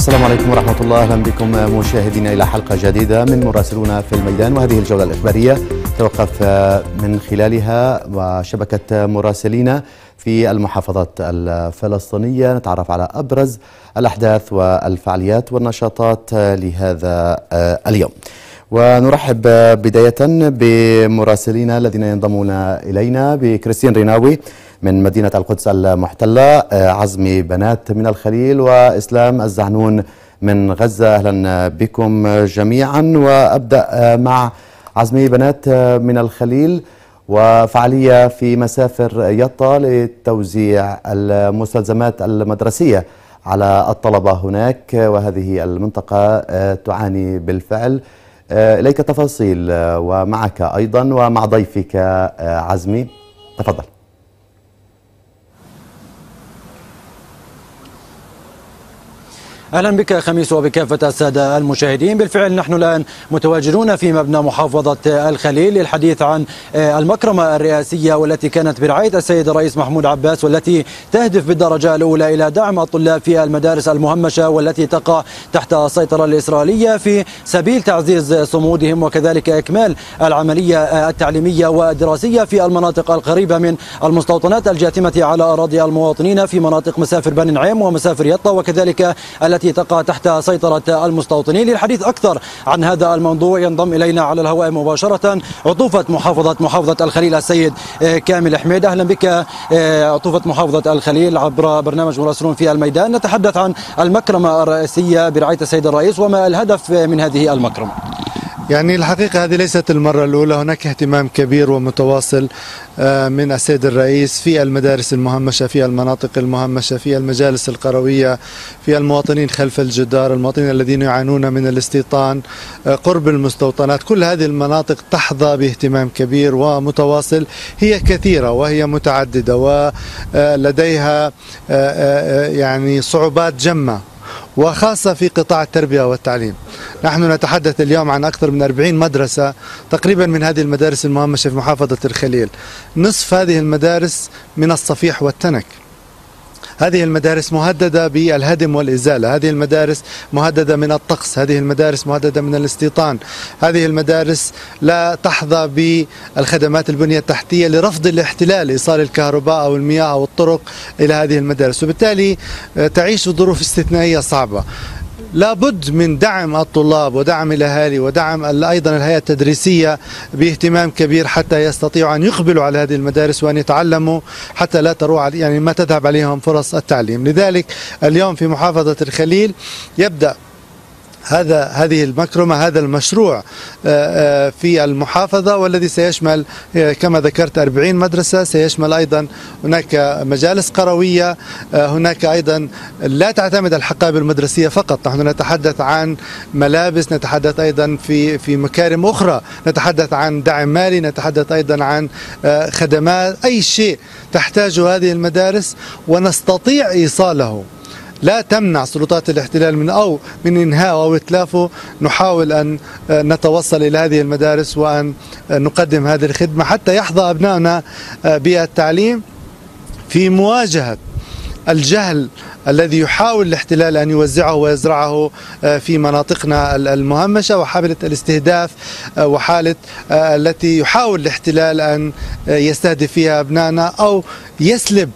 السلام عليكم ورحمة الله. أهلا بكم مشاهدينا إلى حلقة جديدة من مراسلون في الميدان، وهذه الجولة الإخبارية توقف من خلالها وشبكة مراسلين في المحافظات الفلسطينية نتعرف على أبرز الأحداث والفعاليات والنشاطات لهذا اليوم. ونرحب بداية بمراسلينا الذين ينضمون إلينا بكريستين ريناوي من مدينة القدس المحتلة، عزمي بنات من الخليل، وإسلام الزعنون من غزة. أهلا بكم جميعا، وأبدأ مع عزمي بنات من الخليل وفعالية في مسافر يطا لتوزيع المستلزمات المدرسية على الطلبة هناك، وهذه المنطقة تعاني بالفعل. إليك تفاصيل ومعك أيضا ومع ضيفك عزمي، تفضل. أهلا بك خميس وبكافة السادة المشاهدين. بالفعل نحن الآن متواجدون في مبنى محافظة الخليل للحديث عن المكرمة الرئاسية والتي كانت برعاية السيد الرئيس محمود عباس، والتي تهدف بالدرجة الأولى إلى دعم الطلاب في المدارس المهمشة والتي تقع تحت السيطرة الإسرائيلية في سبيل تعزيز صمودهم، وكذلك إكمال العملية التعليمية والدراسية في المناطق القريبة من المستوطنات الجاثمة على أراضي المواطنين في مناطق مسافر بني نعيم ومسافر يطا، وكذلك التي تقع تحت سيطرة المستوطنين. للحديث أكثر عن هذا الموضوع ينضم إلينا على الهواء مباشرة عطوفة محافظة الخليل السيد كامل حميد. أهلا بك عطوفة محافظة الخليل عبر برنامج مراسلون في الميدان. نتحدث عن المكرمة الرئيسية برعاية السيد الرئيس وما الهدف من هذه المكرمة. يعني الحقيقة هذه ليست المرة الأولى، هناك اهتمام كبير ومتواصل من السيد الرئيس في المدارس المهمشة، في المناطق المهمشة، في المجالس القروية، في المواطنين خلف الجدار، المواطنين الذين يعانون من الاستيطان قرب المستوطنات. كل هذه المناطق تحظى باهتمام كبير ومتواصل، هي كثيرة وهي متعددة ولديها يعني صعوبات جمة، وخاصة في قطاع التربية والتعليم. نحن نتحدث اليوم عن أكثر من 40 مدرسة تقريبا من هذه المدارس المهمشة في محافظة الخليل. نصف هذه المدارس من الصفيح والتنك. هذه المدارس مهددة بالهدم والإزالة، هذه المدارس مهددة من الطقس، هذه المدارس مهددة من الاستيطان، هذه المدارس لا تحظى بالخدمات البنية التحتية لرفض الاحتلال، إيصال الكهرباء أو المياه أو الطرق إلى هذه المدارس، وبالتالي تعيش ظروف استثنائية صعبة. لابد من دعم الطلاب ودعم الأهالي ودعم أيضا الهيئة التدريسية باهتمام كبير حتى يستطيعوا أن يقبلوا على هذه المدارس وأن يتعلموا حتى لا تروح يعني ما تذهب عليهم فرص التعليم. لذلك اليوم في محافظة الخليل يبدأ هذه المكرمة، هذا المشروع في المحافظة، والذي سيشمل كما ذكرت 40 مدرسة، سيشمل أيضا هناك مجالس قروية، هناك أيضا لا تعتمد الحقائب المدرسية فقط، نحن نتحدث عن ملابس، نتحدث أيضا في مكارم أخرى، نتحدث عن دعم مالي، نتحدث أيضا عن خدمات، أي شيء تحتاجه هذه المدارس ونستطيع إيصاله. لا تمنع سلطات الاحتلال من إنهاء أو إتلافه. نحاول أن نتوصل إلى هذه المدارس وأن نقدم هذه الخدمة حتى يحظى أبنائنا بالتعليم في مواجهة الجهل الذي يحاول الاحتلال أن يوزعه ويزرعه في مناطقنا المهمشة، وحالة الاستهداف وحالة التي يحاول الاحتلال أن يستهدف فيها أبنائنا أو يسلب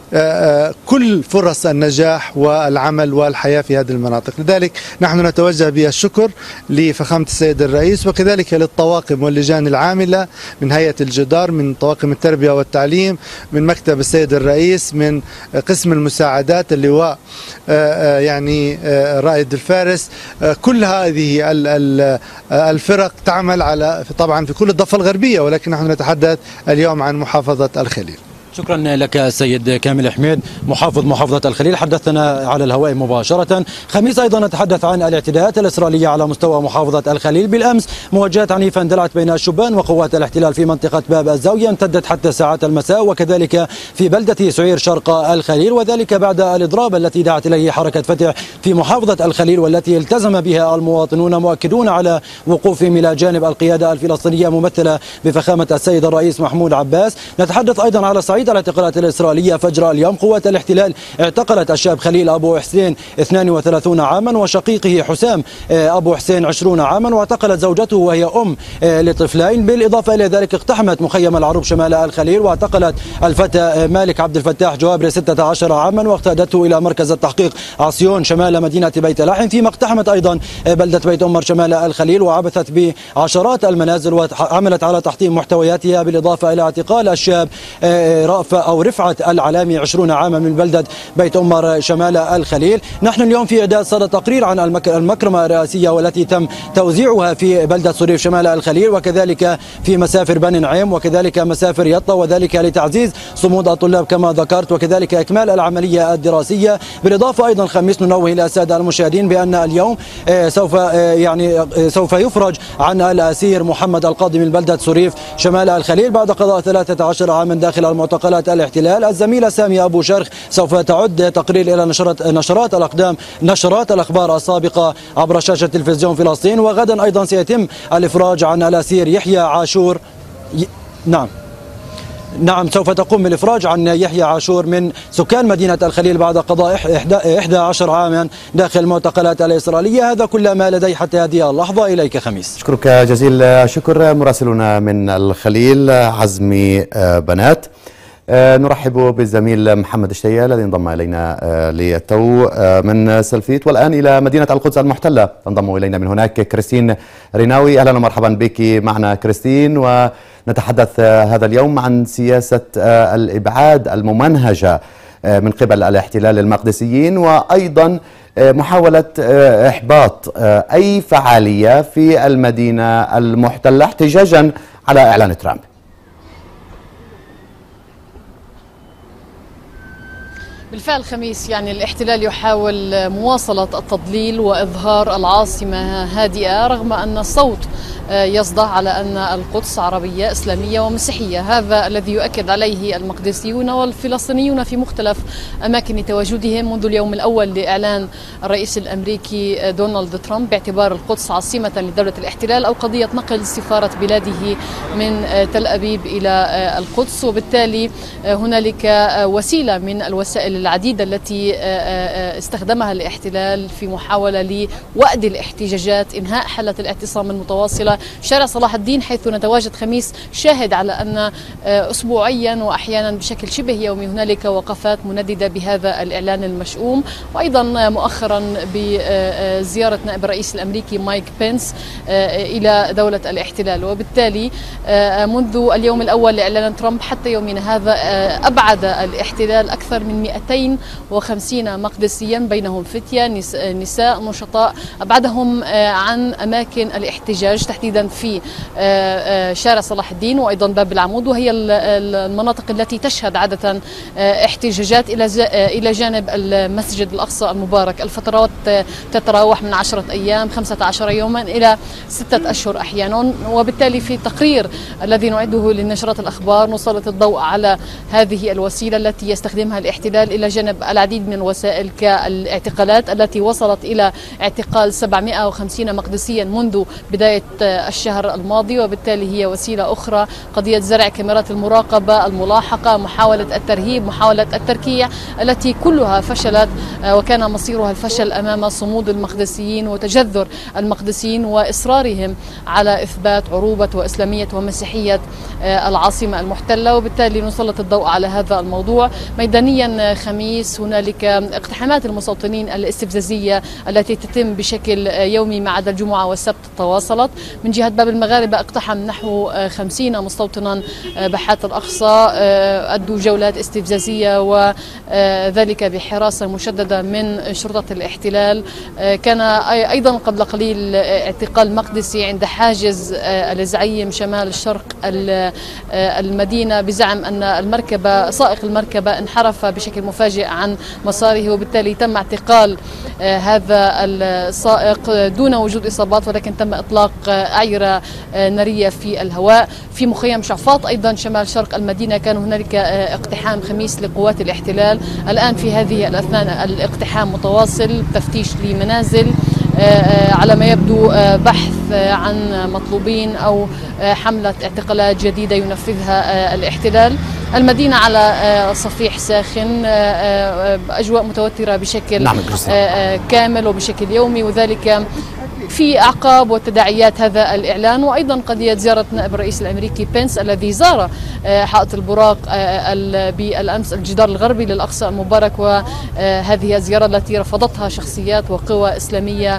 كل فرص النجاح والعمل والحياة في هذه المناطق. لذلك نحن نتوجه بالشكر لفخامة السيد الرئيس، وكذلك للطواقم واللجان العاملة من هيئة الجدار، من طواقم التربية والتعليم، من مكتب السيد الرئيس، من قسم المساعدات اللواء يعني رائد الفارس. كل هذه الفرق تعمل على طبعا في كل الضفة الغربية، ولكن نحن نتحدث اليوم عن محافظة الخليل. شكرا لك السيد كامل حميد محافظة الخليل، حدثنا على الهواء مباشرة. خميس أيضا نتحدث عن الاعتداءات الإسرائيلية على مستوى محافظة الخليل. بالأمس مواجهات عنيفة اندلعت بين الشبان وقوات الاحتلال في منطقة باب الزاوية، امتدت حتى ساعات المساء، وكذلك في بلدة سعير شرق الخليل، وذلك بعد الإضراب التي دعت إليه حركة فتح في محافظة الخليل، والتي التزم بها المواطنون مؤكدون على وقوفهم إلى جانب القيادة الفلسطينية ممثلة بفخامة السيد الرئيس محمود عباس. نتحدث أيضا على صعيد برعاية الاعتقالات الإسرائيلية فجر اليوم قوات الاحتلال اعتقلت الشاب خليل أبو حسين 32 عاما وشقيقه حسام أبو حسين 20 عاما، واعتقلت زوجته وهي أم لطفلين. بالإضافة إلى ذلك اقتحمت مخيم العروب شمال الخليل واعتقلت الفتى مالك عبد الفتاح جوابري 16 عاما واقتادته إلى مركز التحقيق عصيون شمال مدينة بيت لحم، فيما اقتحمت أيضا بلدة بيت أمر شمال الخليل وعبثت بعشرات المنازل وعملت على تحطيم محتوياتها، بالإضافة إلى اعتقال الشاب رفعت العلامي 20 عاما من بلدة بيت أمر شمال الخليل. نحن اليوم في إعداد صدى تقرير عن المكرمة الرئاسية والتي تم توزيعها في بلدة صريف شمال الخليل وكذلك في مسافر بني نعيم وكذلك مسافر يطا، وذلك لتعزيز صمود الطلاب كما ذكرت وكذلك إكمال العملية الدراسية. بالإضافة أيضا خميس ننوه إلى السادة المشاهدين بأن اليوم سوف يفرج عن الأسير محمد القاضي من بلدة صريف شمال الخليل بعد قضاء 13 عاما داخل المعتقلات الاحتلال. الزميلة سامية أبو شرخ سوف تعد تقرير إلى نشرات الأخبار السابقة عبر شاشة تلفزيون فلسطين، وغدا أيضا سيتم الإفراج عن الأسير يحيى عاشور. نعم سوف تقوم بالإفراج عن يحيى عاشور من سكان مدينة الخليل بعد قضاء 11 عاما داخل المعتقلات الإسرائيلية. هذا كل ما لدي حتى هذه اللحظة. إليك خميس. أشكرك جزيل الشكر مراسلنا من الخليل عزمي بنات. نرحب بالزميل محمد الشيا الذي انضم إلينا للتو من سلفيت، والآن إلى مدينة القدس المحتلة تنضم إلينا من هناك كريستين ريناوي. أهلا ومرحبا بك معنا كريستين، ونتحدث هذا اليوم عن سياسة الإبعاد الممنهجة من قبل الاحتلال المقدسيين، وأيضا محاولة إحباط أي فعالية في المدينة المحتلة احتجاجا على إعلان ترامب. بالفعل خميس، الاحتلال يحاول مواصلة التضليل وإظهار العاصمة هادئة رغم أن الصوت يصدع على أن القدس عربية إسلامية ومسيحية. هذا الذي يؤكد عليه المقدسيون والفلسطينيون في مختلف أماكن تواجدهم منذ اليوم الأول لإعلان الرئيس الأمريكي دونالد ترامب باعتبار القدس عاصمة لدولة الاحتلال أو قضية نقل سفارة بلاده من تل أبيب إلى القدس. وبالتالي هنالك وسيلة من الوسائل العديدة التي استخدمها الاحتلال في محاولة لوأد الاحتجاجات، إنهاء حالة الاعتصام المتواصلة. شارع صلاح الدين حيث نتواجد خميس شاهد على أن أسبوعيا وأحيانا بشكل شبه يومي هنالك وقفات منددة بهذا الإعلان المشؤوم، وأيضا مؤخرا بزيارة نائب الرئيس الأمريكي مايك بينس إلى دولة الاحتلال. وبالتالي منذ اليوم الأول لإعلان ترامب حتى يومنا هذا أبعد الاحتلال أكثر من 250 مقدسيا بينهم فتية نساء نشطاء، أبعدهم عن أماكن الاحتجاج تحديدا في شارع صلاح الدين وأيضا باب العمود، وهي المناطق التي تشهد عادة احتجاجات إلى جانب المسجد الأقصى المبارك. الفترات تتراوح من 10 أيام 15 يوما إلى 6 أشهر أحيانا. وبالتالي في التقرير الذي نعده لنشرات الأخبار نسلط الضوء على هذه الوسيلة التي يستخدمها الاحتلال إلى جانب العديد من الوسائل كالاعتقالات التي وصلت إلى اعتقال 750 مقدسيا منذ بداية الشهر الماضي. وبالتالي هي وسيلة أخرى قضية زرع كاميرات المراقبة الملاحقة، محاولة الترهيب، محاولة التركيع التي كلها فشلت وكان مصيرها الفشل أمام صمود المقدسيين وتجذر المقدسيين وإصرارهم على إثبات عروبة وإسلامية ومسيحية العاصمة المحتلة. وبالتالي نسلط الضوء على هذا الموضوع. ميدانيا خميس هنالك اقتحامات المستوطنين الاستفزازية التي تتم بشكل يومي ما عدا الجمعة والسبت تواصلت. من جهة باب المغاربة اقتحم نحو 50 مستوطنا بحات الأقصى، أدوا جولات استفزازية وذلك بحراسة مشددة من شرطة الاحتلال. كان أيضا قبل قليل اعتقال مقدسي عند حاجز الزعيم شمال الشرق المدينة بزعم أن سائق المركبة انحرف بشكل مفاجئ عن مساره، وبالتالي تم اعتقال هذا السائق دون وجود إصابات، ولكن تم إطلاق أعيرة نارية في الهواء. في مخيم شعفاط أيضا شمال شرق المدينة كان هنالك اقتحام خميس لقوات الاحتلال. الآن في هذه الأثناء الاقتحام متواصل، تفتيش لمنازل على ما يبدو بحث عن مطلوبين أو حملة اعتقالات جديدة ينفذها الاحتلال. المدينة على صفيح ساخن، أجواء متوترة بشكل كامل وبشكل يومي، وذلك في أعقاب وتداعيات هذا الإعلان. وأيضا قضية زيارة نائب الرئيس الأمريكي بينس الذي زار حائط البراق بالأمس، الجدار الغربي للأقصى المبارك، وهذه الزيارة التي رفضتها شخصيات وقوى إسلامية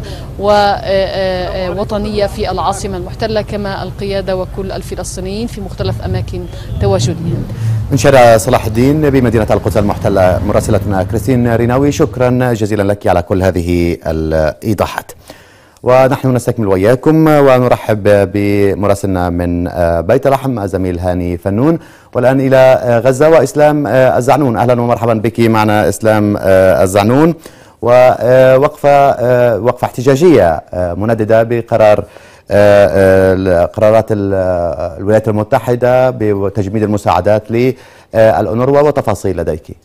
ووطنية في العاصمة المحتلة، كما القيادة وكل الفلسطينيين في مختلف أماكن تواجدهم. من شارع صلاح الدين بمدينة القدس المحتلة مراسلتنا كريستين ريناوي، شكرا جزيلا لك على كل هذه الإيضاحات. ونحن نستكمل وإياكم ونرحب بمراسلنا من بيت لحم الزميل هاني فنون، والآن إلى غزة وإسلام الزعنون. أهلا ومرحبا بك معنا إسلام الزعنون. ووقفة احتجاجية منددة بقرار قرارات الولايات المتحدة بتجميد المساعدات للأونروا، وتفاصيل لديك.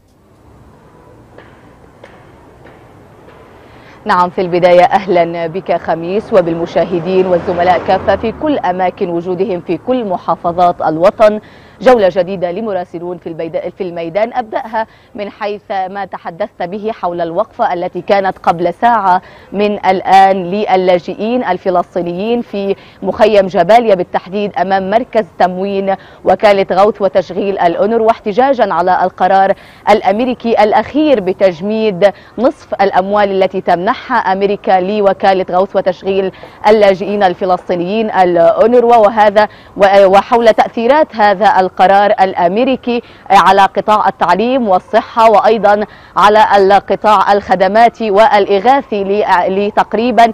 نعم، في البداية أهلا بك خميس وبالمشاهدين والزملاء كافة في كل أماكن وجودهم في كل محافظات الوطن. جولة جديدة لمراسلون في الميدان، أبدأها من حيث ما تحدثت به حول الوقفة التي كانت قبل ساعة من الآن للاجئين الفلسطينيين في مخيم جباليا بالتحديد أمام مركز تموين وكالة غوث وتشغيل الأونروا، واحتجاجا على القرار الأمريكي الأخير بتجميد نصف الأموال التي تمنحها أمريكا لوكالة غوث وتشغيل اللاجئين الفلسطينيين الأونروا، وحول تأثيرات هذا القرار الأمريكي على قطاع التعليم والصحة، وأيضا على القطاع الخدماتي والإغاثي لتقريبا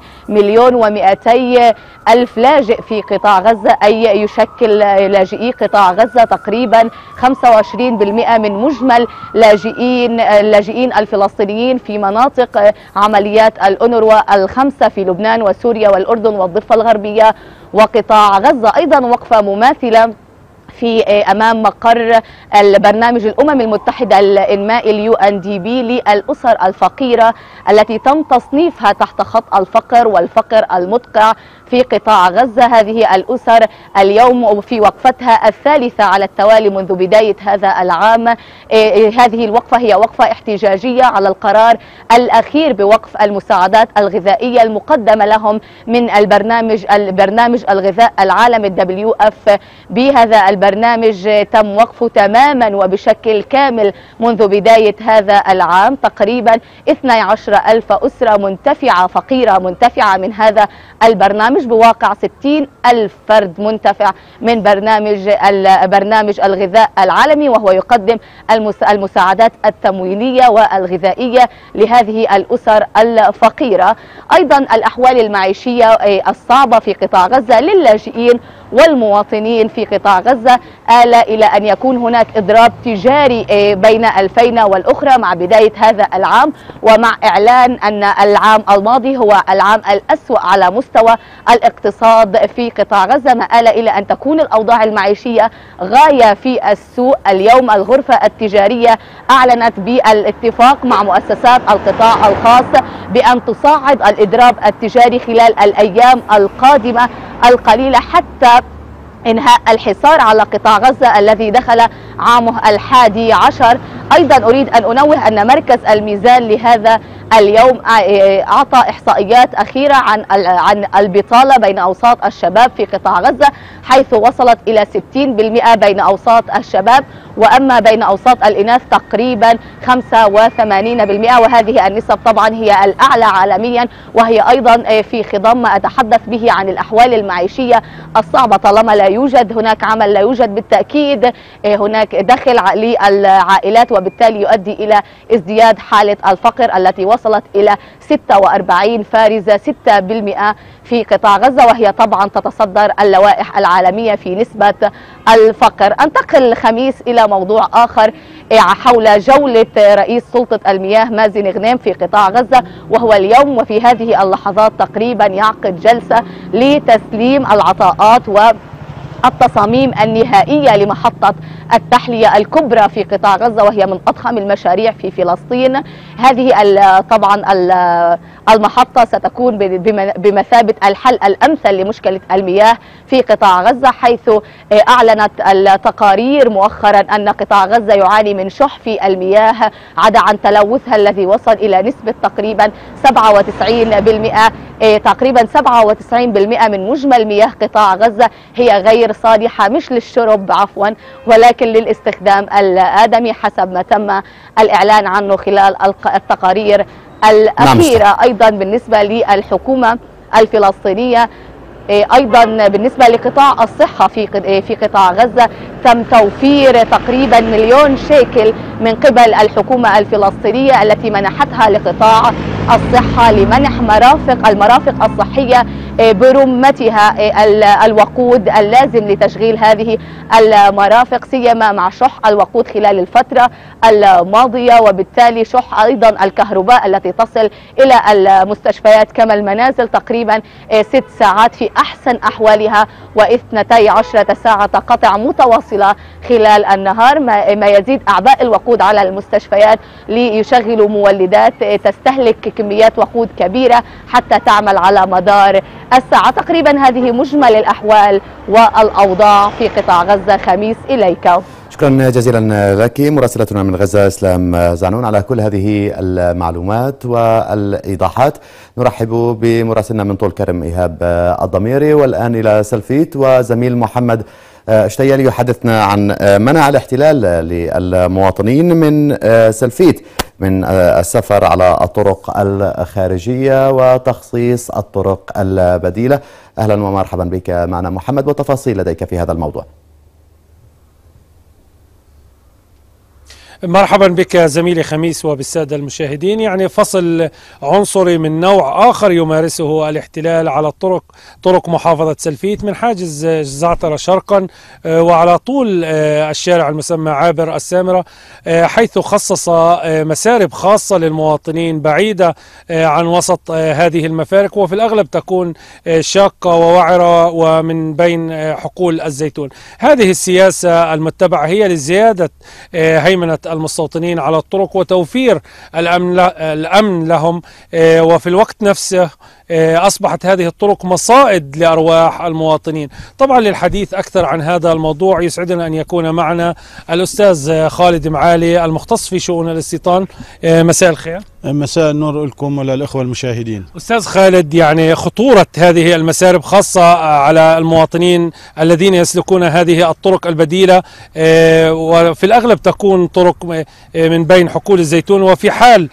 1,200,000 لاجئ في قطاع غزة، أي يشكل لاجئي قطاع غزة تقريبا 25% من مجمل اللاجئين الفلسطينيين في مناطق عمليات الأونروا الخمسة في لبنان وسوريا والأردن والضفة الغربية وقطاع غزة. أيضا وقفة مماثلة في أمام مقر البرنامج الأمم المتحدة الإنمائي UNDP للأسر الفقيرة التي تم تصنيفها تحت خط الفقر والفقر المدقع في قطاع غزة. هذه الأسر اليوم في وقفتها الثالثة على التوالي منذ بداية هذا العام. هذه الوقفة هي وقفة احتجاجية على القرار الأخير بوقف المساعدات الغذائية المقدمة لهم من البرنامج الغذاء العالمي WFP. بهذا البرنامج تم وقفه تماما وبشكل كامل منذ بداية هذا العام. تقريبا 12,000 أسرة منتفعة فقيرة منتفعة من هذا البرنامج، بواقع 60,000 فرد منتفع من برنامج الغذاء العالمي، وهو يقدم المساعدات التموينية والغذائية لهذه الأسر الفقيرة. أيضا الأحوال المعيشية الصعبة في قطاع غزة للاجئين والمواطنين في قطاع غزة آل إلى أن يكون هناك إضراب تجاري بين الفينة والأخرى مع بداية هذا العام، ومع إعلان أن العام الماضي هو العام الأسوأ على مستوى الاقتصاد في قطاع غزة، ما آل إلى أن تكون الأوضاع المعيشية غاية في السوء. اليوم الغرفة التجارية أعلنت بالاتفاق مع مؤسسات القطاع الخاص بأن تصاعد الإضراب التجاري خلال الأيام القادمة القليلة حتى إنهاء الحصار على قطاع غزة الذي دخل عامه 11. أيضا أريد أن أنوه أن مركز الميزان لهذا اليوم أعطى إحصائيات أخيرة عن البطالة بين أوساط الشباب في قطاع غزة، حيث وصلت إلى 60% بين أوساط الشباب، وأما بين أوساط الإناث تقريبا 85%، وهذه النسب طبعا هي الأعلى عالميا، وهي أيضا في خضم ما أتحدث به عن الأحوال المعيشية الصعبة. طالما لا يوجد هناك عمل لا يوجد بالتأكيد هناك دخل للعائلات، وبالتالي يؤدي إلى ازدياد حالة الفقر التي وصلت إلى 46 فارزة 6% في قطاع غزة، وهي طبعا تتصدر اللوائح العالمية في نسبة الفقر. انتقل خميس إلى موضوع آخر حول جولة رئيس سلطة المياه مازن غنيم في قطاع غزة، وهو اليوم وفي هذه اللحظات تقريبا يعقد جلسة لتسليم العطاءات التصاميم النهائية لمحطة التحلية الكبرى في قطاع غزة، وهي من أضخم المشاريع في فلسطين. هذه طبعا المحطة ستكون بمثابة الحل الأمثل لمشكلة المياه في قطاع غزة، حيث أعلنت التقارير مؤخرا أن قطاع غزة يعاني من شح في المياه عدا عن تلوثها الذي وصل إلى نسبة تقريبا 97%. تقريبا 97% من مجمل مياه قطاع غزة هي غير صالحة، مش للشرب عفوا ولكن للاستخدام الآدمي حسب ما تم الإعلان عنه خلال التقارير الأخيرة. أيضا بالنسبة للحكومة الفلسطينية، أيضا بالنسبة لقطاع الصحة في قطاع غزة تم توفير تقريبا 1,000,000 شيكل من قبل الحكومة الفلسطينية التي منحتها لقطاع الصحة لمنح المرافق الصحية برمتها الوقود اللازم لتشغيل هذه المرافق، سيما مع شح الوقود خلال الفترة الماضية، وبالتالي شح أيضا الكهرباء التي تصل إلى المستشفيات كما المنازل تقريبا 6 ساعات في أحسن أحوالها، و12 ساعة قطع متواصلة خلال النهار، ما يزيد أعباء الوقود على المستشفيات ليشغلوا مولدات تستهلك كميات وقود كبيرة حتى تعمل على مدار الساعة. تقريبا هذه مجمل الأحوال والأوضاع في قطاع غزة. خميس إليك. شكرا جزيلا لك مراسلتنا من غزة إسلام زعنون على كل هذه المعلومات والإيضاحات. نرحب بمراسلنا من طول كرم إيهاب الضميري، والآن إلى سلفيت وزميل محمد اشتيالي يحدثنا عن منع الاحتلال للمواطنين من سلفيت من السفر على الطرق الخارجية وتخصيص الطرق البديلة. أهلا ومرحبا بك معنا محمد، وتفاصيل لديك في هذا الموضوع. مرحبا بك زميلي خميس وبالسادة المشاهدين. يعني فصل عنصري من نوع آخر يمارسه الاحتلال على طرق محافظة سلفيت من حاجز زعترة شرقا وعلى طول الشارع المسمى عابر السامرة، حيث خصص مسارب خاصة للمواطنين بعيدة عن وسط هذه المفارق، وفي الأغلب تكون شاقة ووعرة ومن بين حقول الزيتون. هذه السياسة المتبعة هي لزيادة هيمنة المستوطنين على الطرق وتوفير الأمن لهم، وفي الوقت نفسه أصبحت هذه الطرق مصائد لأرواح المواطنين. طبعا للحديث أكثر عن هذا الموضوع يسعدنا أن يكون معنا الأستاذ خالد معالي المختص في شؤون الاستيطان. مساء الخير. مساء النور لكم وللإخوة المشاهدين. أستاذ خالد، يعني خطورة هذه المسارب خاصة على المواطنين الذين يسلكون هذه الطرق البديلة، وفي الأغلب تكون طرق من بين حقول الزيتون، وفي حال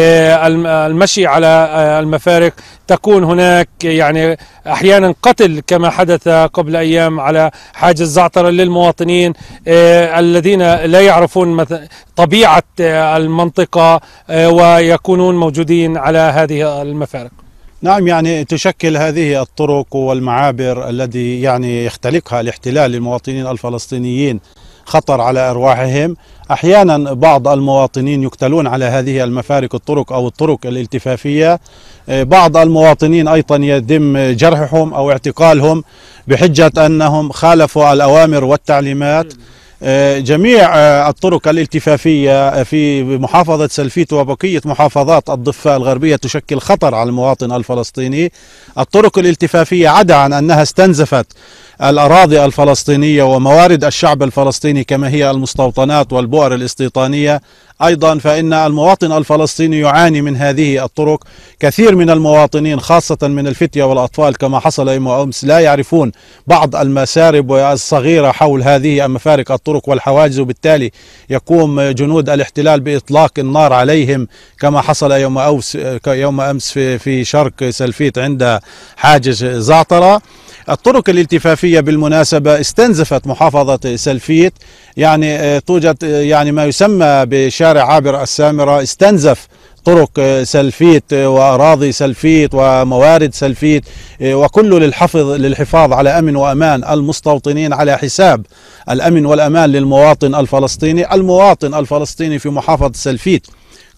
المشي على المفارق تكون هناك يعني أحيانا قتل كما حدث قبل أيام على حاجز زعترة للمواطنين الذين لا يعرفون طبيعة المنطقة ويكونون موجودين على هذه المفارق. نعم، يعني تشكل هذه الطرق والمعابر الذي يعني يختلقها الاحتلال للمواطنين الفلسطينيين خطر على أرواحهم. أحيانا بعض المواطنين يقتلون على هذه المفارق الطرق أو الطرق الالتفافية. بعض المواطنين أيضا يتم جرحهم أو اعتقالهم بحجة أنهم خالفوا الأوامر والتعليمات. جميع الطرق الالتفافية في محافظة سلفيت وبقية محافظات الضفة الغربية تشكل خطر على المواطن الفلسطيني. الطرق الالتفافية عدا عن أنها استنزفت الأراضي الفلسطينية وموارد الشعب الفلسطيني كما هي المستوطنات والبؤر الاستيطانية، أيضا فإن المواطن الفلسطيني يعاني من هذه الطرق. كثير من المواطنين خاصة من الفتية والأطفال كما حصل يوم أمس لا يعرفون بعض المسارب الصغيرة حول هذه مفارق الطرق والحواجز، وبالتالي يقوم جنود الاحتلال بإطلاق النار عليهم كما حصل يوم أمس في شرق سلفيت عند حاجز زعترة. الطرق الالتفافية بالمناسبة استنزفت محافظة سلفيت، يعني توجد يعني ما يسمى بشارع عابر السامرة استنزف طرق سلفيت وأراضي سلفيت وموارد سلفيت، وكله للحفاظ على أمن وأمان المستوطنين على حساب الأمن والأمان للمواطن الفلسطيني. المواطن الفلسطيني في محافظة سلفيت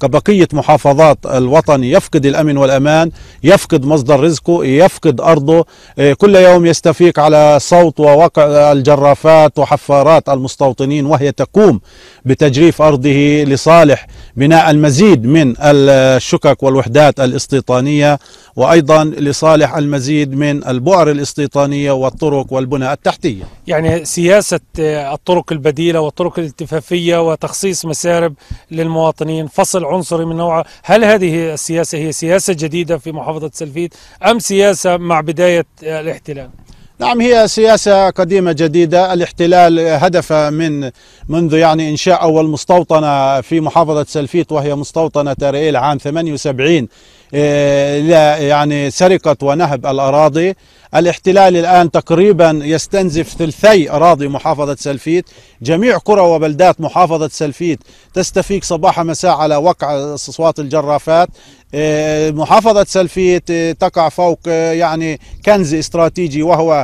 كبقية محافظات الوطن يفقد الأمن والأمان، يفقد مصدر رزقه، يفقد أرضه. كل يوم يستفيق على صوت ووقع الجرافات وحفارات المستوطنين، وهي تقوم بتجريف أرضه لصالح بناء المزيد من الشقق والوحدات الاستيطانية، وأيضا لصالح المزيد من البؤر الاستيطانية والطرق والبنى التحتية. يعني سياسة الطرق البديلة والطرق الالتفافية وتخصيص مسارب للمواطنين، فصل عنصري من نوعه، هل هذه السياسة هي سياسة جديدة في محافظة سلفيت أم سياسة مع بداية الاحتلال؟ نعم، هي سياسة قديمة جديدة. الاحتلال هدف منذ يعني إنشاء أول مستوطنة في محافظة سلفيت، وهي مستوطنة تاريل عام 78، يعني سرقة ونهب الأراضي. الاحتلال الآن تقريبا يستنزف ثلثي أراضي محافظة سلفيت. جميع قرى وبلدات محافظة سلفيت تستفيق صباح مساء على وقع أصوات الجرافات. محافظة سلفيت تقع فوق يعني كنز استراتيجي، وهو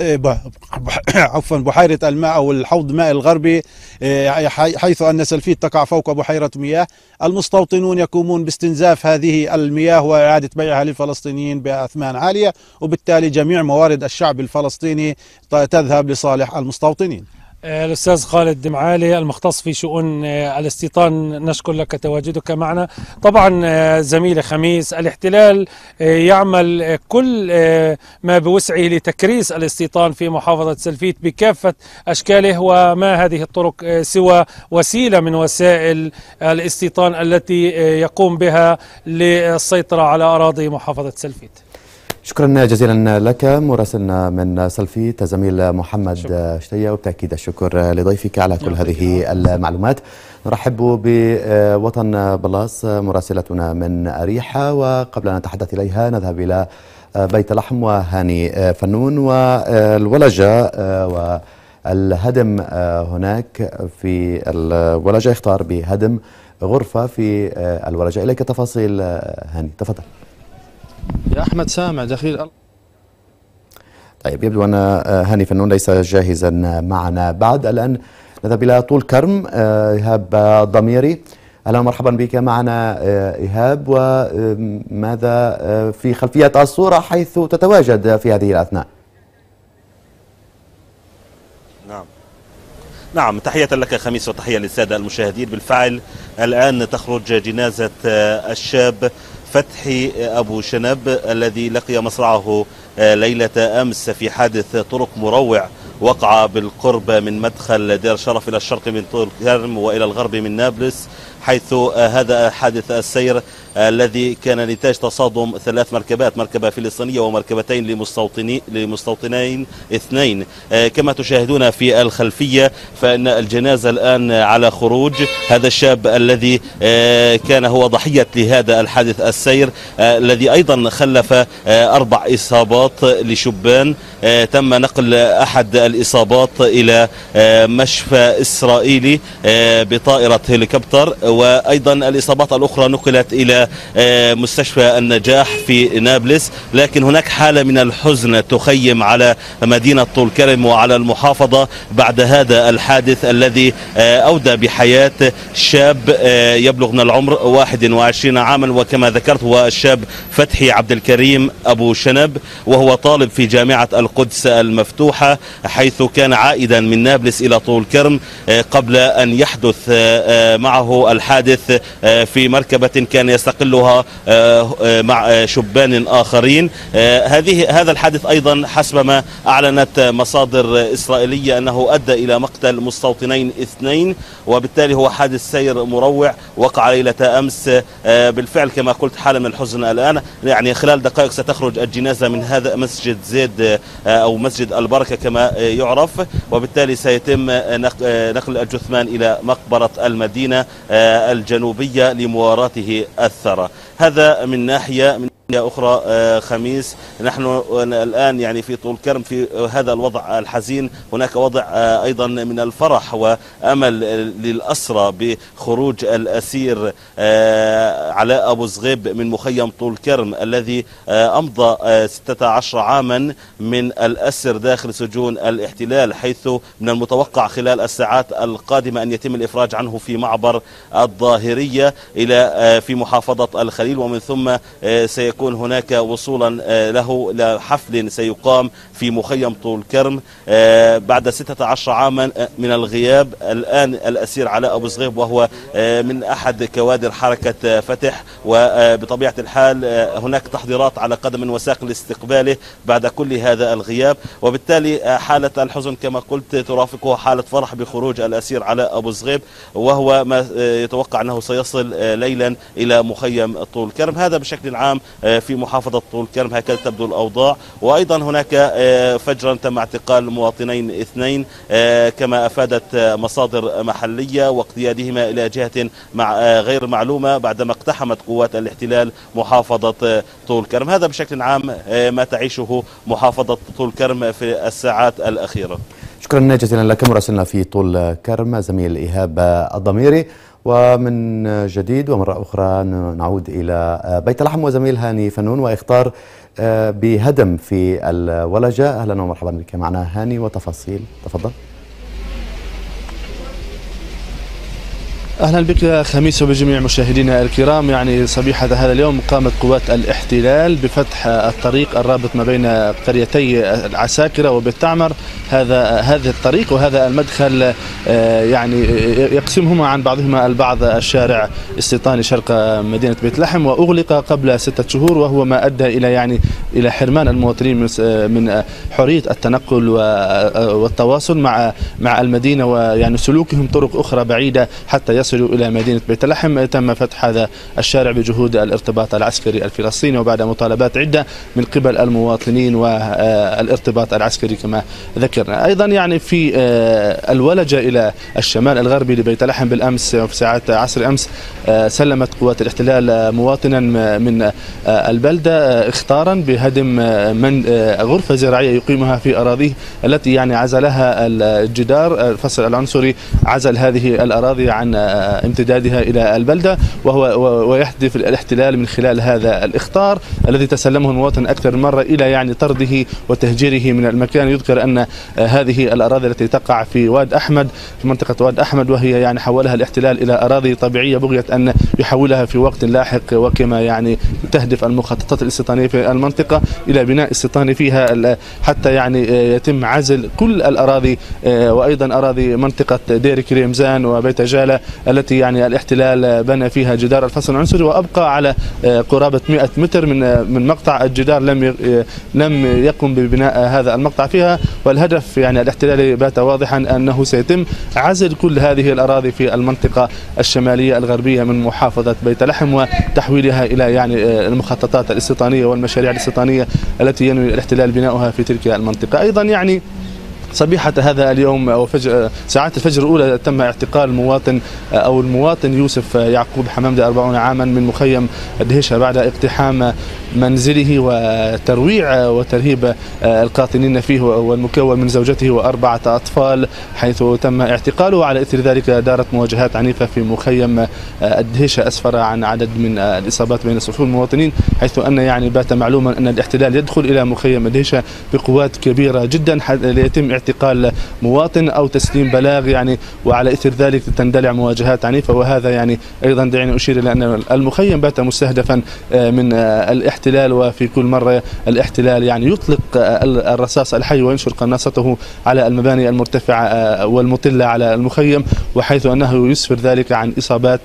عفوا بحيرة الماء أو الحوض الماء الغربي، حيث أن سلفيت تقع فوق بحيرة مياه. المستوطنون يقومون باستنزاف هذه المياه وإعادة بيعها للفلسطينيين بأثمان عالية، وبالتالي جميع موارد الشعب الفلسطيني تذهب لصالح المستوطنين. الأستاذ خالد دمعالي المختص في شؤون الاستيطان، نشكر لك تواجدك معنا. طبعا زميلي خميس، الاحتلال يعمل كل ما بوسعه لتكريس الاستيطان في محافظة سلفيت بكافة أشكاله، وما هذه الطرق سوى وسيلة من وسائل الاستيطان التي يقوم بها للسيطرة على أراضي محافظة سلفيت. شكرا جزيلا لك مراسلنا من سلفيت زميل محمد شتية، وبتأكيد الشكر لضيفك على كل هذه المعلومات. نرحب بوطن بلاص مراسلتنا من أريحة، وقبل أن نتحدث إليها نذهب إلى بيت لحم وهاني فنون والولجة والهدم هناك في الولجة. يختار بهدم غرفة في الولجة. إليك تفاصيل هاني، تفضل. يا أحمد سامع دخيل. طيب، يبدو أن هاني فنون ليس جاهزا معنا بعد. الآن نذهب إلى طول كرم. إيهاب ضميري، أهلا ومرحبا بك معنا إيهاب. وماذا في خلفية الصورة حيث تتواجد في هذه الأثناء؟ نعم، تحية لك خميس وتحية للسادة المشاهدين. بالفعل الآن تخرج جنازة الشاب فتحي أبو شنب الذي لقي مصرعه ليلة أمس في حادث طرق مروع وقع بالقرب من مدخل دير شرف إلى الشرق من طول كرم وإلى الغرب من نابلس، حيث هذا حادث السير الذي كان نتاج تصادم 3 مركبات، مركبة فلسطينية ومركبتين لمستوطنين 2. كما تشاهدون في الخلفية فإن الجنازة الآن على خروج. هذا الشاب الذي كان هو ضحية لهذا الحادث السير الذي أيضا خلف 4 إصابات لشبان. تم نقل أحد الإصابات إلى مشفى إسرائيلي بطائرة هليكوبتر، وأيضا الإصابات الأخرى نقلت إلى مستشفى النجاح في نابلس. لكن هناك حالة من الحزن تخيم على مدينة طول كرم وعلى المحافظة بعد هذا الحادث الذي أودى بحياة شاب يبلغ من العمر 21 عاما، وكما ذكرت هو الشاب فتحي عبد الكريم أبو شنب، وهو طالب في جامعة القدس المفتوحة، حيث كان عائدا من نابلس إلى طول كرم قبل أن يحدث معه الحادث في مركبة كان يستقلها مع شبان آخرين. هذا الحادث أيضا حسب ما أعلنت مصادر إسرائيلية أنه أدى إلى مقتل مستوطنين 2، وبالتالي هو حادث سير مروع وقع ليلة أمس. بالفعل كما قلت حالة من الحزن الآن، يعني خلال دقائق ستخرج الجنازة من هذا مسجد زيد أو مسجد البركة كما يعرف، وبالتالي سيتم نقل الجثمان إلى مقبرة المدينة الجنوبية لمواراته الثرى. هذا من ناحية. أخرى خميس. نحن الآن يعني في طول كرم في هذا الوضع الحزين، هناك وضع أيضا من الفرح وأمل للأسرى بخروج الأسير علاء أبو زغيب من مخيم طول كرم الذي أمضى 16 عاما من الأسر داخل سجون الاحتلال، حيث من المتوقع خلال الساعات القادمة أن يتم الإفراج عنه في معبر الظاهرية إلى في محافظة الخليل، ومن ثم سيكون هناك وصولا له لحفل سيقام في مخيم طول كرم بعد 16 عاما من الغياب. الآن الأسير علاء أبو زغيب وهو من أحد كوادر حركة فتح، وبطبيعة الحال هناك تحضيرات على قدم وساق لاستقباله بعد كل هذا الغياب، وبالتالي حالة الحزن كما قلت ترافقه حالة فرح بخروج الأسير علاء أبو زغيب، وهو ما يتوقع أنه سيصل ليلا إلى مخيم طول كرم. هذا بشكل عام في محافظة طول كرم، هكذا تبدو الأوضاع. وأيضا هناك فجرا تم اعتقال مواطنين 2 كما أفادت مصادر محلية، واقتيادهما إلى جهة غير معلومة بعدما اقتحمت قوات الاحتلال محافظة طول كرم. هذا بشكل عام ما تعيشه محافظة طول كرم في الساعات الأخيرة. شكرا جزيلا لك مراسلنا في طول كرم زميل إيهاب الضميري. ومن جديد ومرة أخرى نعود إلى بيت لحم وزميل هاني فنون وإخطار بهدم في الولجة. أهلا ومرحبا بك معنا هاني وتفاصيل، تفضل. أهلا بك خميس وبجميع مشاهدينا الكرام. يعني صبيحة هذا اليوم قامت قوات الاحتلال بفتح الطريق الرابط ما بين قريتي العساكرة وبيت تعمر. هذا الطريق وهذا المدخل يعني يقسمهما عن بعضهما البعض الشارع استيطاني شرق مدينة بيت لحم، وأغلق قبل 6 شهور، وهو ما أدى إلى حرمان المواطنين من حرية التنقل والتواصل مع المدينة، ويعني سلوكهم طرق أخرى بعيدة حتى يصلوا إلى مدينة بيت لحم. تم فتح هذا الشارع بجهود الارتباط العسكري الفلسطيني وبعد مطالبات عدة من قبل المواطنين والارتباط العسكري كما ذكرنا. أيضا يعني في الولجة إلى الشمال الغربي لبيت لحم بالأمس في ساعات عصر أمس سلمت قوات الاحتلال مواطنا من البلدة اخطارا بهدم غرفة زراعية يقيمها في أراضيه التي يعني عزلها الجدار الفصل العنصري، عزل هذه الأراضي عن امتدادها إلى البلدة، ويهدف الاحتلال من خلال هذا الإخطار الذي تسلمه المواطن أكثر من مرة إلى يعني طرده وتهجيره من المكان. يذكر أن هذه الأراضي التي تقع في واد أحمد في منطقة واد أحمد، وهي يعني حولها الاحتلال إلى أراضي طبيعية بغيت أن يحولها في وقت لاحق، وكما يعني تهدف المخططات الاستيطانية في المنطقة إلى بناء استيطاني فيها حتى يعني يتم عزل كل الأراضي، وأيضا أراضي منطقة دير كريمزان وبيت جالة التي يعني الاحتلال بنى فيها جدار الفصل العنصري، وأبقى على قرابة 100 متر من مقطع الجدار لم يقم ببناء هذا المقطع فيها. والهدف يعني الاحتلالي بات واضحا أنه سيتم عزل كل هذه الأراضي في المنطقة الشمالية الغربية من محافظة بيت لحم وتحويلها إلى يعني المخططات الاستيطانية والمشاريع الاستيطانية التي ينوي الاحتلال بناؤها في تلك المنطقة. أيضا يعني صبيحة هذا اليوم أو ساعات الفجر الأولى تم اعتقال المواطن يوسف يعقوب حمامدة 40 عاما من مخيم الدهيشة بعد اقتحام منزله وترويع وترهيب القاطنين فيه، والمكون من زوجته و4 أطفال، حيث تم اعتقاله. وعلى إثر ذلك دارت مواجهات عنيفة في مخيم الدهيشة أسفر عن عدد من الإصابات بين صفوف المواطنين، حيث أن يعني بات معلوما أن الاحتلال يدخل إلى مخيم الدهيشة بقوات كبيرة جدا ليتم اعتقال مواطن أو تسليم بلاغ يعني، وعلى إثر ذلك تندلع مواجهات عنيفة. وهذا يعني أيضا دعيني أشير إلى أن المخيم بات مستهدفا من الاحتلال، وفي كل مرة الاحتلال يعني يطلق الرصاص الحي وينشر قناصته على المباني المرتفعة والمطلة على المخيم، وحيث أنه يسفر ذلك عن إصابات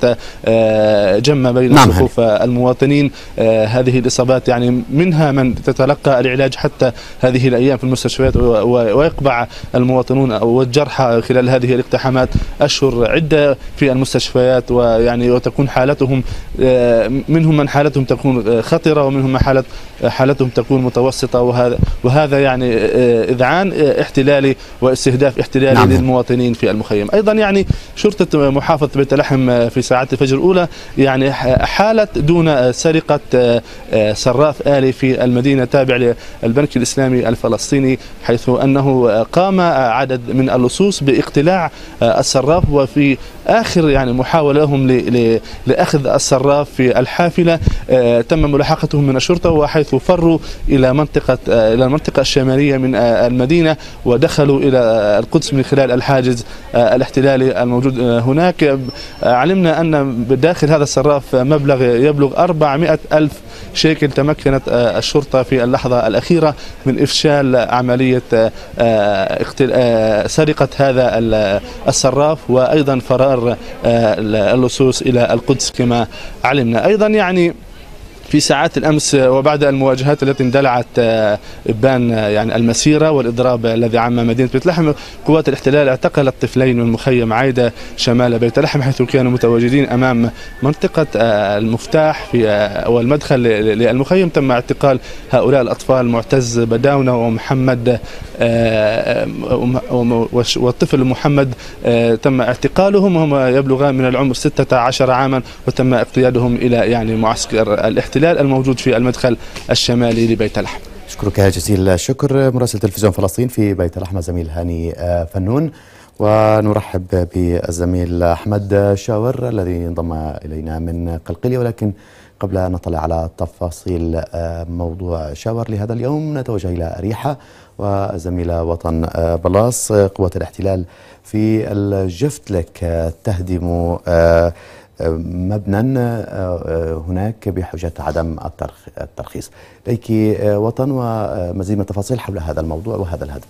جمة بين صفوف المواطنين. هذه الإصابات يعني منها من تتلقى العلاج حتى هذه الأيام في المستشفيات ويقبع ضاع المواطنون والجرحى خلال هذه الاقتحامات أشهر عدة في المستشفيات، ويعني وتكون حالتهم منهم من حالتهم تكون خطرة ومنهم من حالتهم تكون متوسطة، وهذا يعني إذعان احتلالي واستهداف احتلالي نعم. للمواطنين في المخيم. أيضا يعني شرطة محافظة بيت لحم في ساعات الفجر الأولى يعني حالت دون سرقة صراف آلي في المدينة تابع للبنك الإسلامي الفلسطيني، حيث أنه قام عدد من اللصوص باقتلاع الصراف، وفي آخر يعني محاولة لهم لأخذ الصراف في الحافلة تم ملاحقتهم من الشرطة، وحيث فروا إلى المنطقة الشمالية من المدينة ودخلوا إلى القدس من خلال الحاجز الاحتلالي الموجود هناك. علمنا أن بداخل هذا الصراف مبلغ يبلغ 400,000 شيكل. تمكنت الشرطة في اللحظة الأخيرة من إفشال عملية سرقة هذا الصراف وأيضا فرار اللصوص إلى القدس كما علمنا. أيضا يعني في ساعات الأمس وبعد المواجهات التي اندلعت إبان يعني المسيرة والإضراب الذي عم مدينة بيت لحم، قوات الاحتلال اعتقلت طفلين من مخيم عايدة شمال بيت لحم، حيث كانوا متواجدين أمام منطقة المفتاح والمدخل للمخيم. تم اعتقال هؤلاء الأطفال معتز بداونة ومحمد والطفل محمد، تم اعتقالهم وهم يبلغان من العمر 16 عاما، وتم اقتيادهم إلى يعني معسكر الاحتلال الموجود في المدخل الشمالي لبيت لحم. أشكرك جزيل الشكر مراسل تلفزيون فلسطين في بيت لحم زميل هاني فنون، ونرحب بالزميل أحمد شاور الذي انضم إلينا من قلقلية. ولكن قبل أن نطلع على تفاصيل موضوع شاور لهذا اليوم نتوجه إلى أريحة وزميلة وطن بلاص. قوات الاحتلال في الجفتلك تهدم مبنى هناك بحجة عدم الترخيص. ليك وطن ومزيد من التفاصيل حول هذا الموضوع وهذا الهدم.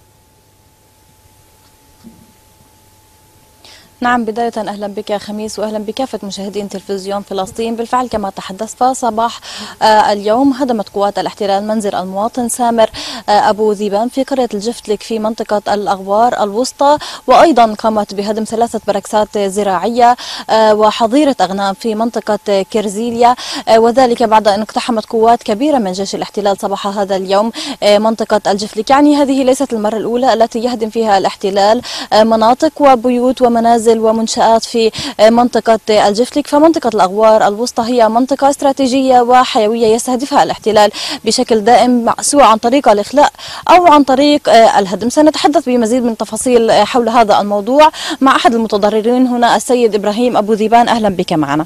نعم، بداية أهلا بك يا خميس وأهلا بكافة مشاهدين تلفزيون فلسطين. بالفعل كما تحدثت صباح اليوم هدمت قوات الاحتلال منزل المواطن سامر أبو ذيبان في قرية الجفتلك في منطقة الأغوار الوسطى، وأيضا قامت بهدم 3 بركسات زراعية وحظيرة أغنام في منطقة كرزيليا، وذلك بعد أن اقتحمت قوات كبيرة من جيش الاحتلال صباح هذا اليوم منطقة الجفتلك. يعني هذه ليست المرة الأولى التي يهدم فيها الاحتلال مناطق وبيوت ومنازل ومنشآت في منطقة الجفتلك. فمنطقة الأغوار الوسطى هي منطقة استراتيجية وحيوية يستهدفها الاحتلال بشكل دائم، سواء عن طريق الإخلاء أو عن طريق الهدم. سنتحدث بمزيد من تفاصيل حول هذا الموضوع مع أحد المتضررين هنا السيد إبراهيم أبو ذيبان. أهلا بك معنا.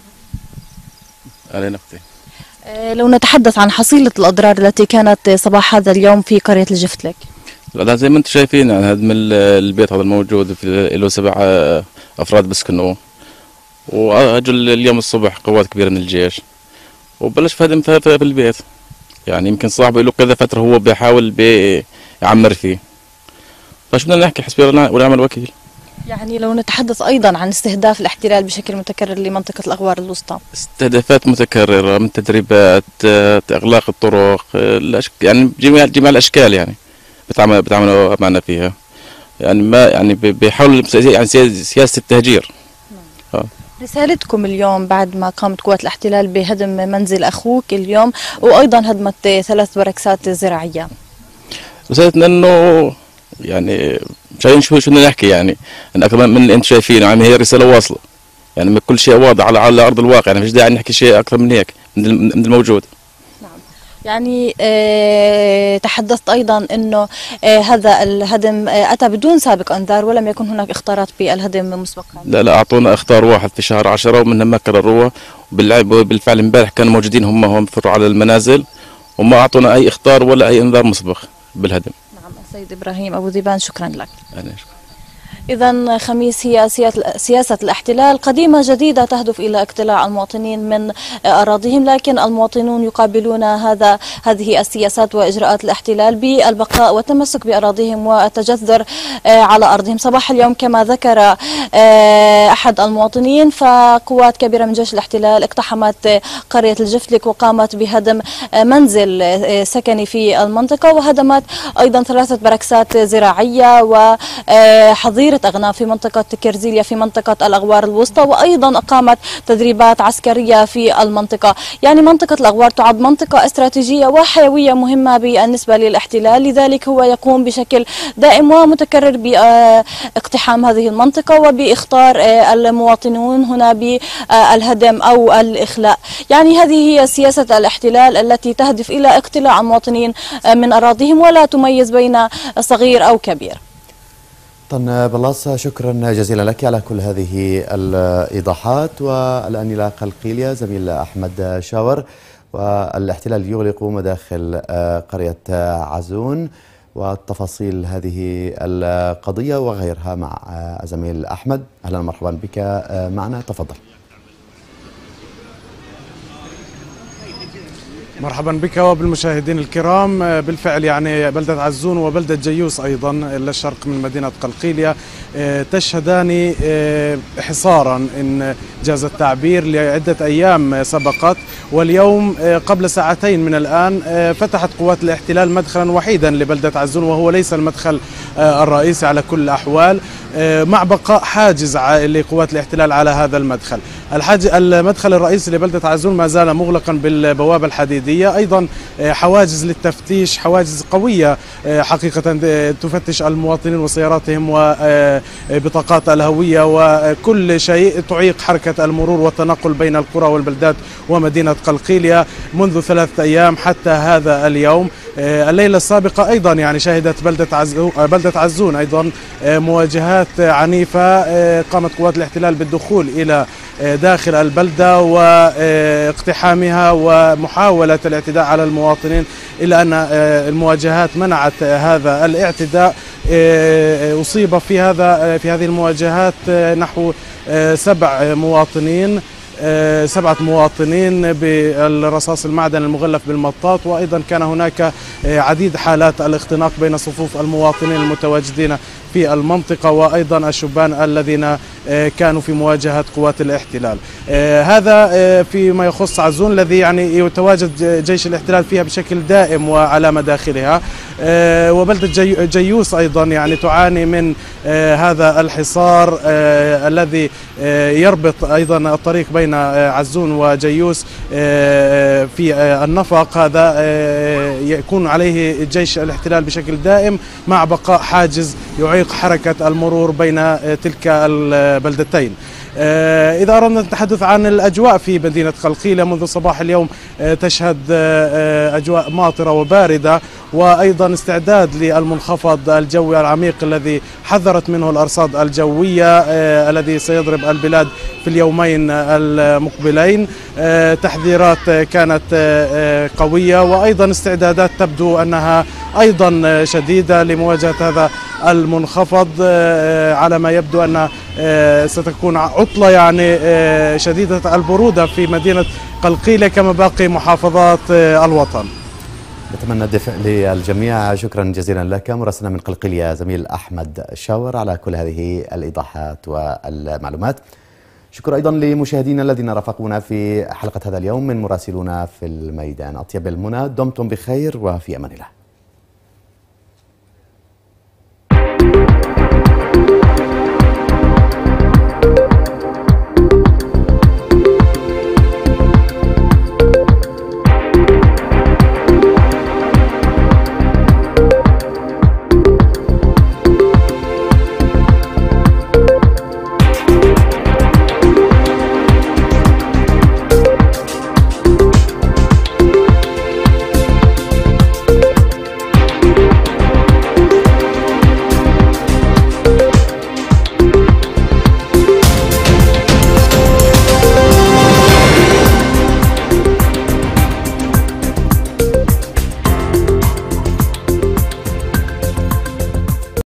أهلا أختي. لو نتحدث عن حصيلة الأضرار التي كانت صباح هذا اليوم في قرية الجفتلك. لا زي ما انتم شايفين يعني هدم البيت هذا الموجود له 7 أفراد بسكنوه، وأجوا اليوم الصبح قوات كبيرة من الجيش وبلش في هدم في البيت. يعني يمكن صاحبه له كذا فترة هو بيحاول يعمر فيه، فشو بدنا نحكي حسبي الله ونعم الوكيل. يعني لو نتحدث أيضا عن استهداف الاحتلال بشكل متكرر لمنطقة الأغوار الوسطى. استهدافات متكررة من تدريبات، إغلاق الطرق، يعني جميع الأشكال يعني بتعاملوا معنا فيها. يعني ما يعني بيحاولوا يعني سياسة التهجير. رسالتكم اليوم بعد ما قامت قوات الاحتلال بهدم منزل أخوك اليوم وأيضا هدمت 3 بركسات زراعية. رسالتنا إنه يعني شايفين شو بدنا نحكي، يعني إن أكثر من اللي أنتم شايفينه، يعني هي رسالة واصلة، يعني كل شيء واضح على أرض الواقع، يعني مش داعي نحكي شيء أكثر من هيك من الموجود. يعني تحدثت أيضا أنه هذا الهدم أتى بدون سابق أنذار ولم يكن هناك إخطارات بالهدم مسبقا. لا أعطونا إخطار واحد في شهر 10 ومنها ما كرروه، بالفعل امبارح كانوا موجودين هم هون فروا على المنازل وما أعطونا أي إخطار ولا أي إنذار مسبق بالهدم. نعم السيد إبراهيم أبو ذيبان، شكرا لك. إذا خميس هي سياسة الاحتلال قديمة جديدة تهدف إلى اقتلاع المواطنين من أراضيهم، لكن المواطنون يقابلون هذه السياسات وإجراءات الاحتلال بالبقاء والتمسك بأراضيهم والتجذر على أرضهم. صباح اليوم كما ذكر أحد المواطنين فقوات كبيرة من جيش الاحتلال اقتحمت قرية الجفلك وقامت بهدم منزل سكني في المنطقة، وهدمت أيضا 3 بركسات زراعية وحظيرة أغنام في منطقة كرزيليا في منطقة الأغوار الوسطى، وأيضا أقامت تدريبات عسكرية في المنطقة. يعني منطقة الأغوار تعد منطقة استراتيجية وحيوية مهمة بالنسبة للاحتلال، لذلك هو يقوم بشكل دائم ومتكرر باقتحام هذه المنطقة وبإخطار المواطنون هنا بالهدم أو الإخلاء. يعني هذه هي سياسة الاحتلال التي تهدف إلى اقتلاع المواطنين من أراضيهم ولا تميز بين صغير أو كبير. طن بلاص، شكرا جزيلا لك على كل هذه الإيضاحات. والآن إلى قلقيلية زميل أحمد شاور. والاحتلال يغلق مداخل قرية عزون وتفاصيل هذه القضية وغيرها مع زميل أحمد. أهلا ومرحبا بك معنا، تفضل. مرحبا بك وبالمشاهدين الكرام. بالفعل يعني بلدة عزون وبلدة جيوس أيضا للشرق من مدينة قلقيلية تشهدان حصارا إن جاز التعبير لعدة أيام سبقت، واليوم قبل ساعتين من الآن فتحت قوات الاحتلال مدخلا وحيدا لبلدة عزون، وهو ليس المدخل الرئيسي على كل الأحوال، مع بقاء حاجز لقوات الاحتلال على هذا المدخل. المدخل الرئيسي لبلدة عزون ما زال مغلقا بالبوابة الحديدية، أيضا حواجز للتفتيش، حواجز قوية حقيقة تفتش المواطنين وسياراتهم وبطاقات الهوية وكل شيء تعيق حركة المرور والتنقل بين القرى والبلدات ومدينة قلقيلية منذ 3 أيام حتى هذا اليوم. الليلة السابقة أيضا يعني شهدت بلدة عزون أيضا مواجهات عنيفة، قامت قوات الاحتلال بالدخول إلى داخل البلدة واقتحامها ومحاولة الاعتداء على المواطنين، إلا أن المواجهات منعت هذا الاعتداء. أصيب في هذه المواجهات نحو 7 مواطنين بالرصاص المعدن المغلف بالمطاط، وأيضا كان هناك عديد حالات الاختناق بين صفوف المواطنين المتواجدين في المنطقة وأيضا الشبان الذين كانوا في مواجهة قوات الاحتلال. هذا فيما يخص عزون الذي يعني يتواجد جيش الاحتلال فيها بشكل دائم وعلى مداخلها. وبلدة جيوس أيضا يعني تعاني من هذا الحصار الذي يربط أيضا الطريق بين عزون وجيوس في النفق. هذا يكون عليه جيش الاحتلال بشكل دائم مع بقاء حاجز يعيق حركة المرور بين تلك البلدتين. إذا أردنا التحدث عن الأجواء في مدينة قلقيلية منذ صباح اليوم تشهد أجواء ماطرة وباردة، وأيضا استعداد للمنخفض الجوي العميق الذي حذرت منه الأرصاد الجوية الذي سيضرب البلاد في اليومين المقبلين. تحذيرات كانت قوية وأيضا استعدادات تبدو أنها أيضا شديدة لمواجهة هذا المنخفض. على ما يبدو أن ستكون عطلة يعني شديدة البرودة في مدينة قلقيلية كما باقي محافظات الوطن. نتمنى الدفء للجميع. شكرا جزيلا لك مراسلنا من قلقيلية زميل أحمد شاور على كل هذه الإيضاحات والمعلومات. شكرا أيضا لمشاهدينا الذين رافقونا في حلقة هذا اليوم من مراسلونا في الميدان. أطيب المنى، دمتم بخير وفي أمان الله.